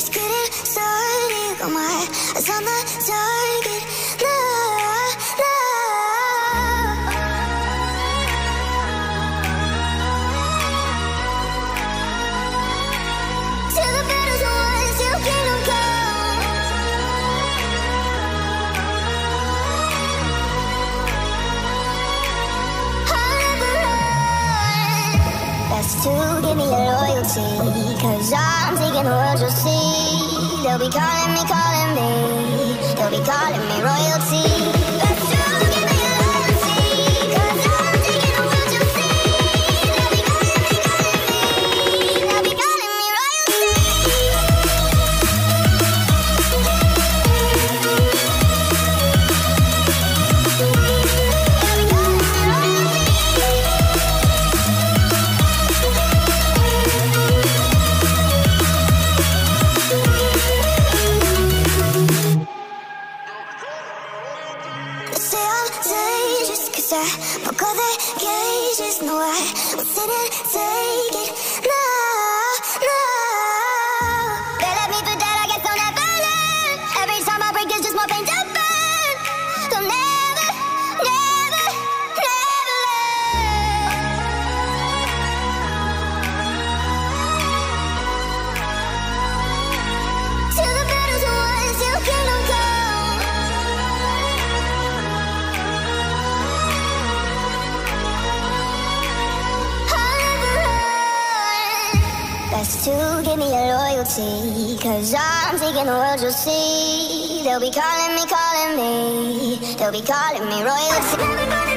just getting started. Got my eyes on the target. Till the battle's won, till kingdom come. I'll never run. Best to give me your loyalty, 'cause I'm taking the world, you'll see. They'll be calling me, they'll be calling me royalty. Best to give me your loyalty, 'cause I'm taking the world, you'll see. They'll be calling me, they'll be calling me royalty. I broke all the cages, no, I won't sit and take it. No, no. They left me for dead, I guess they'll never learn. Every time I break, there's just more pain to burn. They'll never, never, never learn. Till the battle's won, till kingdom come. Best to give me your loyalty, 'cause I'm taking the world, you'll see. They'll be calling me, they'll be calling me royalty.